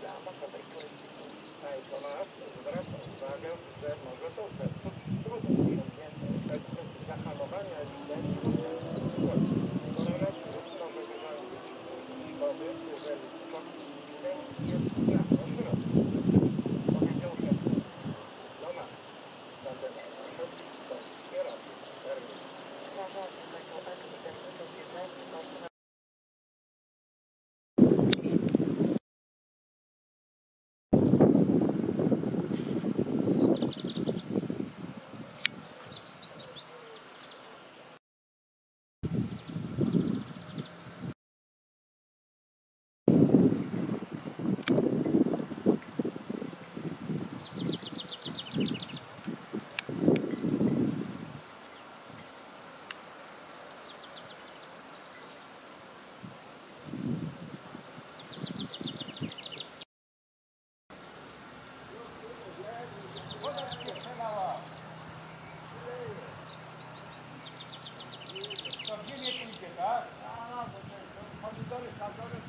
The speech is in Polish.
Tomasz zwraca uwagę, że może to trudno osiągnięte efekty zahamowania epidemii koronawirus może wyrządzić szkody, jeżeli sport jest jasno szeroko. Powiedział szef Tomasz. Zatem nasze to kierowcy termin. Zarządzę taką epidemię do 15 godzin. To gdzie nie pójdzie, tak? A, bo to pomidory, kartony.